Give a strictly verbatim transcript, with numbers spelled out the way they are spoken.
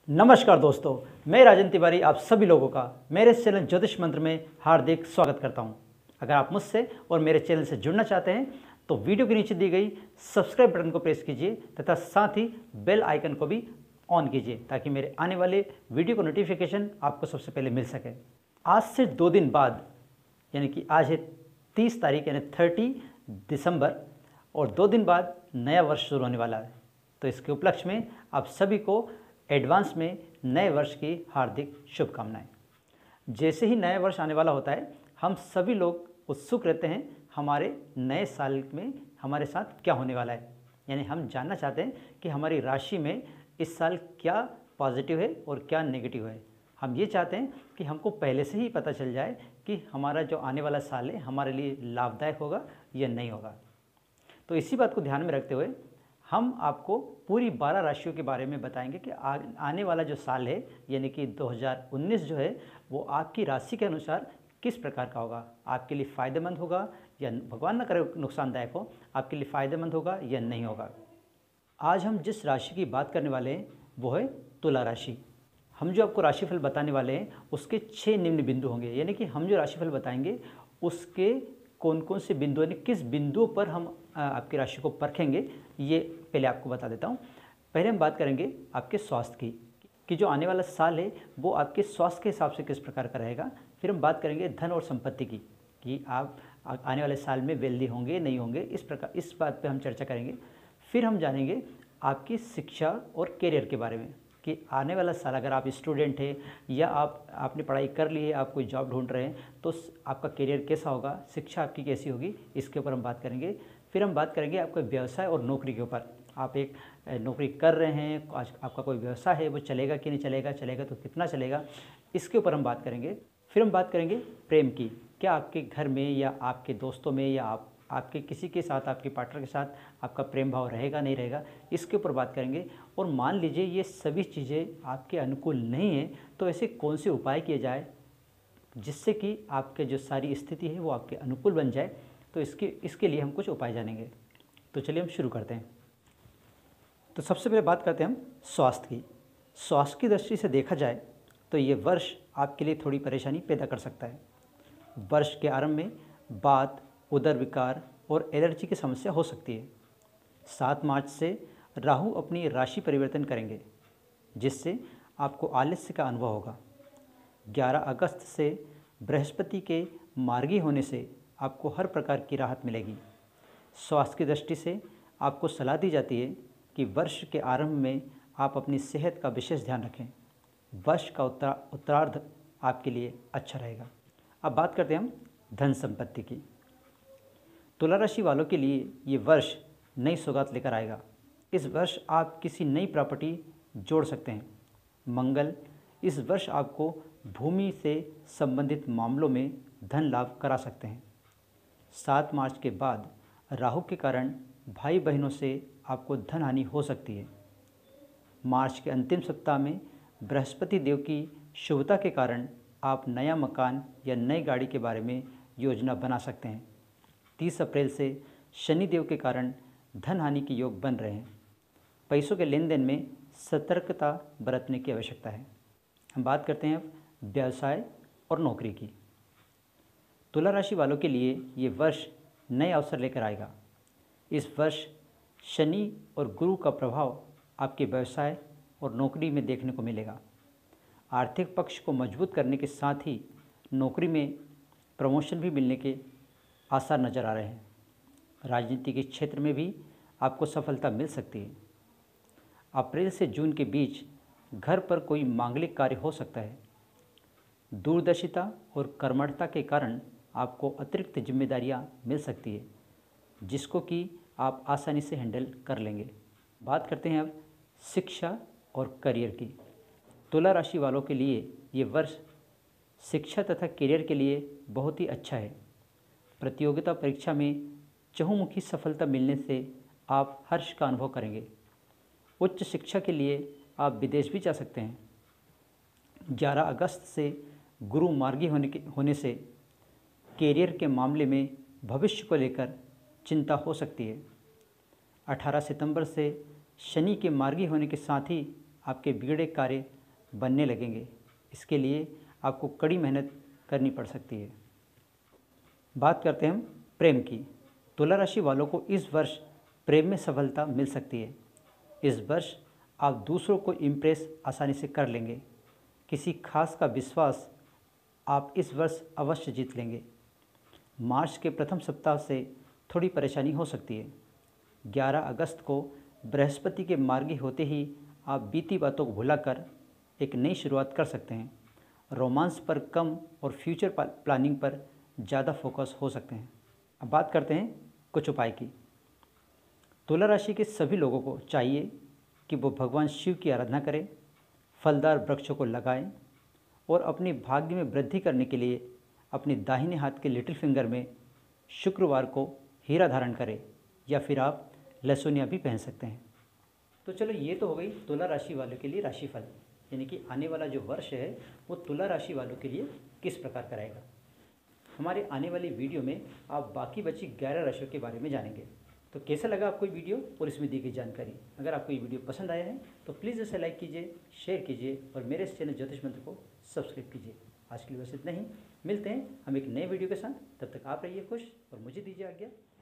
नमस्कार दोस्तों, मैं राजन तिवारी आप सभी लोगों का मेरे चैनल ज्योतिष मंत्र में हार्दिक स्वागत करता हूं। अगर आप मुझसे और मेरे चैनल से जुड़ना चाहते हैं तो वीडियो के नीचे दी गई सब्सक्राइब बटन को प्रेस कीजिए तथा साथ ही बेल आइकन को भी ऑन कीजिए ताकि मेरे आने वाले वीडियो का नोटिफिकेशन आपको सबसे पहले मिल सके। आज से दो दिन बाद यानी कि आज है तीस तारीख यानी थर्टी दिसंबर और दो दिन बाद नया वर्ष शुरू होने वाला है। तो इसके उपलक्ष्य में आप सभी को एडवांस में नए वर्ष की हार्दिक शुभकामनाएं। जैसे ही नया वर्ष आने वाला होता है हम सभी लोग उत्सुक रहते हैं हमारे नए साल में हमारे साथ क्या होने वाला है, यानी हम जानना चाहते हैं कि हमारी राशि में इस साल क्या पॉजिटिव है और क्या नेगेटिव है। हम ये चाहते हैं कि हमको पहले से ही पता चल जाए कि हमारा जो आने वाला साल है हमारे लिए लाभदायक होगा या नहीं होगा। तो इसी बात को ध्यान में रखते हुए हम आपको पूरी बारह राशियों के बारे में बताएंगे कि आ, आने वाला जो साल है यानी कि दो हज़ार उन्नीस जो है वो आपकी राशि के अनुसार किस प्रकार का होगा, आपके लिए फ़ायदेमंद होगा या भगवान न करे नुकसानदायक हो, आपके लिए फ़ायदेमंद होगा या नहीं होगा। आज हम जिस राशि की बात करने वाले हैं वो है तुला राशि। हम जो आपको राशिफल बताने वाले हैं उसके छः निम्न बिंदु होंगे, यानी कि हम जो राशिफल बताएंगे उसके कौन कौन से बिंदु यानी किस बिंदुओं पर हम आपकी राशि को परखेंगे ये पहले आपको बता देता हूँ। पहले हम बात करेंगे आपके स्वास्थ्य की कि जो आने वाला साल है वो आपके स्वास्थ्य के हिसाब से किस प्रकार का रहेगा। फिर हम बात करेंगे धन और संपत्ति की कि आप आने वाले साल में वेल्दी होंगे नहीं होंगे, इस प्रकार इस बात पे हम चर्चा करेंगे। फिर हम जानेंगे आपकी शिक्षा और करियर के बारे में कि आने वाला साल अगर आप स्टूडेंट हैं या आप आपने पढ़ाई कर ली है, आप कोई जॉब ढूंढ रहे हैं तो आपका करियर कैसा होगा, शिक्षा आपकी कैसी होगी, इसके ऊपर हम बात करेंगे। फिर हम बात करेंगे आपके व्यवसाय और नौकरी के ऊपर। आप एक नौकरी कर रहे हैं, आज आपका कोई व्यवसाय है वो चलेगा कि नहीं चलेगा, चलेगा तो कितना चलेगा, इसके ऊपर हम बात करेंगे। फिर हम बात करेंगे प्रेम की, क्या आपके घर में या आपके दोस्तों में या आप आपके किसी के साथ आपके पार्टनर के साथ आपका प्रेम भाव रहेगा नहीं रहेगा, इसके ऊपर बात करेंगे। और मान लीजिए ये सभी चीज़ें आपके अनुकूल नहीं हैं तो ऐसे कौन से उपाय किए जाए जिससे कि आपके जो सारी स्थिति है वो आपके अनुकूल बन जाए, तो इसके इसके लिए हम कुछ उपाय जानेंगे। तो चलिए हम शुरू करते हैं। तो सबसे पहले बात करते हैं हम स्वास्थ्य की। स्वास्थ्य की दृष्टि से देखा जाए तो ये वर्ष आपके लिए थोड़ी परेशानी पैदा कर सकता है। वर्ष के आरंभ में वात, उदर विकार और एलर्जी की समस्या हो सकती है। सात मार्च से राहु अपनी राशि परिवर्तन करेंगे जिससे आपको आलस्य का अनुभव होगा। ग्यारह अगस्त से बृहस्पति के मार्गी होने से आपको हर प्रकार की राहत मिलेगी। स्वास्थ्य की दृष्टि से आपको सलाह दी जाती है कि वर्ष के आरंभ में आप अपनी सेहत का विशेष ध्यान रखें। वर्ष का उत्तरा उत्तरार्ध आपके लिए अच्छा रहेगा। अब बात करते हैं हम धन संपत्ति की। तुला राशि वालों के लिए ये वर्ष नई सौगात लेकर आएगा। इस वर्ष आप किसी नई प्रॉपर्टी जोड़ सकते हैं। मंगल इस वर्ष आपको भूमि से संबंधित मामलों में धन लाभ करा सकते हैं। सात मार्च के बाद राहु के कारण भाई बहनों से आपको धन हानि हो सकती है। मार्च के अंतिम सप्ताह में बृहस्पति देव की शुभता के कारण आप नया मकान या नई गाड़ी के बारे में योजना बना सकते हैं। तीस अप्रैल से शनि देव के कारण धन हानि के योग बन रहे हैं। पैसों के लेन देन में सतर्कता बरतने की आवश्यकता है। हम बात करते हैं अब व्यवसाय और नौकरी की। तुला राशि वालों के लिए ये वर्ष नए अवसर लेकर आएगा। इस वर्ष शनि और गुरु का प्रभाव आपके व्यवसाय और नौकरी में देखने को मिलेगा। आर्थिक पक्ष को मजबूत करने के साथ ही नौकरी में प्रमोशन भी मिलने के आसार नज़र आ रहे हैं। राजनीति के क्षेत्र में भी आपको सफलता मिल सकती है। अप्रैल से जून के बीच घर पर कोई मांगलिक कार्य हो सकता है। दूरदर्शिता और कर्मठता के कारण आपको अतिरिक्त जिम्मेदारियां मिल सकती है जिसको कि आप आसानी से हैंडल कर लेंगे। बात करते हैं अब शिक्षा और करियर की। तुला राशि वालों के लिए ये वर्ष शिक्षा तथा करियर के लिए बहुत ही अच्छा है। प्रतियोगिता परीक्षा में चहुमुखी सफलता मिलने से आप हर्ष का अनुभव करेंगे। उच्च शिक्षा के लिए आप विदेश भी जा सकते हैं। ग्यारह अगस्त से गुरु मार्गी होने के होने से करियर के मामले में भविष्य को लेकर चिंता हो सकती है। अठारह सितंबर से शनि के मार्गी होने के साथ ही आपके बिगड़े कार्य बनने लगेंगे। इसके लिए आपको कड़ी मेहनत करनी पड़ सकती है। बात करते हैं हम प्रेम की। तुला राशि वालों को इस वर्ष प्रेम में सफलता मिल सकती है। इस वर्ष आप दूसरों को इम्प्रेस आसानी से कर लेंगे। किसी खास का विश्वास आप इस वर्ष अवश्य जीत लेंगे। मार्च के प्रथम सप्ताह से थोड़ी परेशानी हो सकती है। ग्यारह अगस्त को बृहस्पति के मार्गी होते ही आप बीती बातों को भुलाकर एक नई शुरुआत कर सकते हैं। रोमांस पर कम और फ्यूचर प्लानिंग पर ज़्यादा फोकस हो सकते हैं। अब बात करते हैं कुछ उपाय की। तुला राशि के सभी लोगों को चाहिए कि वो भगवान शिव की आराधना करें, फलदार वृक्षों को लगाएं और अपने भाग्य में वृद्धि करने के लिए अपने दाहिने हाथ के लिटिल फिंगर में शुक्रवार को हीरा धारण करें, या फिर आप लहसुनिया भी पहन सकते हैं। तो चलो, ये तो हो गई तुला राशि वालों के लिए राशिफल, यानी कि आने वाला जो वर्ष है वो तुला राशि वालों के लिए किस प्रकार का रहेगा। हमारे आने वाली वीडियो में आप बाकी बची ग्यारह राशियों के बारे में जानेंगे। तो कैसा लगा आपको ये वीडियो और इसमें दी गई जानकारी? अगर आपको ये वीडियो पसंद आया है तो प्लीज़ इसे लाइक कीजिए, शेयर कीजिए और मेरे इस चैनल ज्योतिष मंत्र को सब्सक्राइब कीजिए। आज के लिए बस इतना ही। मिलते हैं हम एक नए वीडियो के साथ। तब तक आप रहिए खुश और मुझे दीजिए आज्ञा।